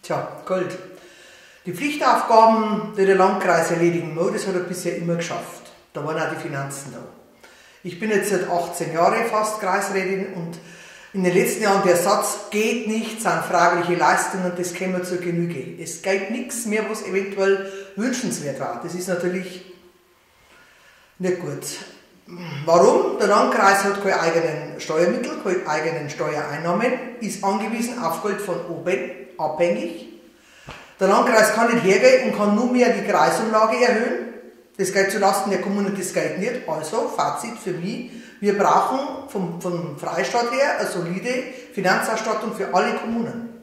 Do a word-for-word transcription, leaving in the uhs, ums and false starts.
Tja, Gold. Die Pflichtaufgaben, die der Landkreis erledigen muss, das hat er bisher immer geschafft. Da waren auch die Finanzen da. Ich bin jetzt seit achtzehn Jahren fast Kreisrätin und in den letzten Jahren der Satz, geht nicht, sind fragliche Leistungen, das kennen wir zur Genüge. Es geht nichts mehr, was eventuell wünschenswert war. Das ist natürlich nicht gut. Warum? Der Landkreis hat keine eigenen Steuermittel, keine eigenen Steuereinnahmen, ist angewiesen auf Geld von oben, abhängig. Der Landkreis kann nicht hergehen und kann nur mehr die Kreisumlage erhöhen. Das geht zulasten der Kommunen, das geht nicht. Also, Fazit für mich, wir brauchen vom, vom Freistaat her eine solide Finanzausstattung für alle Kommunen.